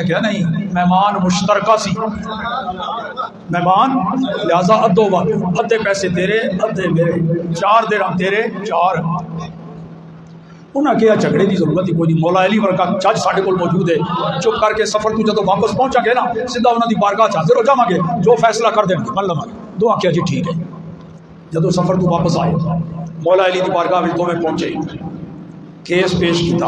उन्हें कहा नहीं, मेहमान मुश्तरका सी, मेहमान लिहाजा अद्धो वाले, अद्धे पैसे तेरे अद्धे मेरे, 4 दिरहम तेरे 4। उन्हें कहा झगड़े की जरूरत ही कोई नहीं, मौला अली वर्गा जज साढ़े को मौजूद है, चुप करके सफर तू जो वापस पहुंचागे ना सीधा उन्होंने बारगाह हाजिर हो जावे, जो फैसला कर देंगे मन लवेंगे। दो आख्या जी ठीक है। जो सफर तू वापस आए मौला अली की बारगाह में दोवें पहुंचे, केस पेश किया।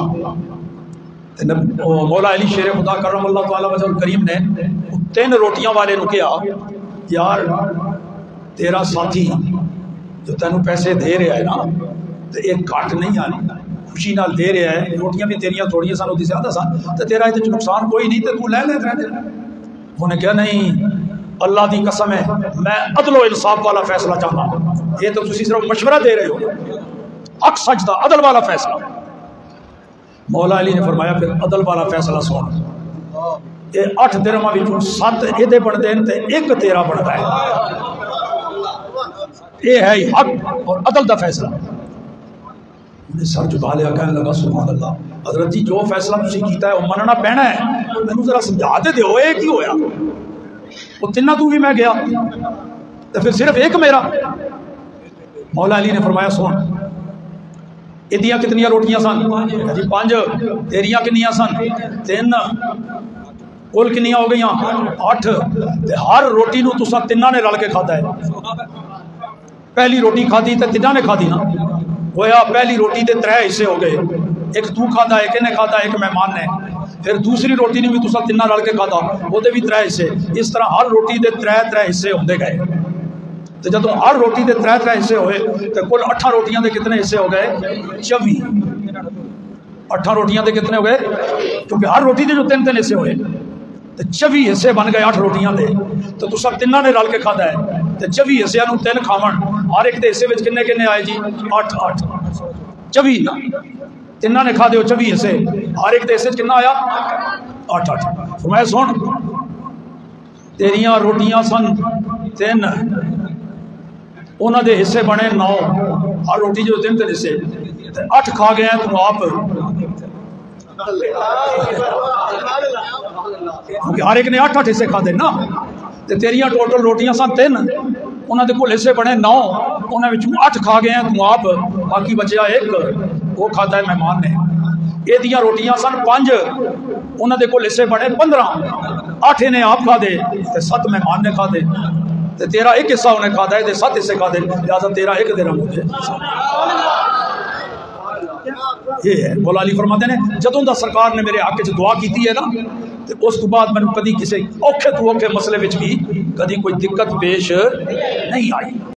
मौला अली शेर खुदा करम अल्लाह तआला वजह करीम ने 3 रोटियां वाले ने कहा, यार तेरा साथी जो तेन पैसे दे रहा है ना, तो एक घट नहीं आनी, खुशी नाल दे रहा है, रोटियां भी तेरिया थोड़िया सन, उसकी ज्यादा सन, तो तेरा ये नुकसान कोई नहीं, तो तू ले ले। उन्हें कहा नहीं, अल्लाह की कसम है मैं अदलो इंसाफ वाला फैसला चाहता, ये तो तुम सिर्फ मशवरा दे रहे हो, हक सजदा अदल वाला फैसला। मौला अली ने फरमाया फिर अदल वाला फैसला सुन, ये 8 दिरहमां विचों 7 इहदे बनदे ने ते 1 तेरा बनता है, ये है हक और अदल का फैसला। उन्हें सर झुका लिया, कहने लगा सुभान अल्लाह, हजरत जी जो फैसला तुसीं कीता है वो मनना पैना है, मैनूं जरा समझा ते दिओ ये की होया। वो 3 तू भी मैं गया तो फिर सिर्फ 1 मेरा। मौला अली ने फरमाया सुन, इदियां कितनियां रोटियां सन जी? 5। तेरियां कितनियां सन? 3। कुल कितनियां हो गई? 8। हर रोटी नूं तुसां 3 ने रल के खाता है। पहली रोटी खाधी तो 3 ने खाधी ना, होया पहली रोटी के 3 हिस्से हो गए, एक तू खाता, एक इन्हें खाता, एक मेहमान ने। फिर दूसरी रोटी ने भी तुसा 3 रल के खाता, वो भी 3 हिस्से। इस तरह हर रोटी के 3 हिस्से होंदे गए। तो जो हर रोटी के 3 हिस्से होए तो कुल 8 रोटियां के कितने हिस्से हो गए? 24। 8 रोटियां के कितने हो गए? क्योंकि हर रोटी के जो 3 हिस्से होए तो 24 हिस्से बन गए 8 रोटियां के। तो तुसा 3 ने रल के खाता है, तो 24 हिस्सियां 3 खावन, हर एक के हिस्से में किन्ने किन्ने आए जी? 8 8 24। 3 ने खा दे 24 हिस्से, हर एक के हिस्से कितना आया? 8 8। फरमाया सुन, तेरियां रोटियां सन 3, उन्होंने हिस्से बने 9, हर रोटी जो 3 हिस्से, 8 खा गए हैं तुम आप, क्योंकि हर एक ने 8 8 हिस्से खाते ना। तो तेरिया टोटल रोटियां सन 3, उन्होंने कुल हिस्से बने 9, उन्होंने 8 खा गए हैं तुम आप, बाकी बचा 1, वो खाता है मेहमान ने। ये रोटियां सन 5, उन्होंने कुल हिस्से बने 15, 8 इन्हें आप खा दे, 7 मेहमान ने खा दे, तो तेरा 1 हिस्सा उन्हें खाता है, 7 हिस्से खा दे, लिहाजा तेरा 1 दिरहम मुझे। ये है मौला अली फरमाते ने, जदों दा सरकार ने मेरे हक च दुआ की है ना, तो उस तो बाद मैंने कभी किसी औखे तो औखे मसले में भी कभी कोई दिक्कत पेश नहीं आई।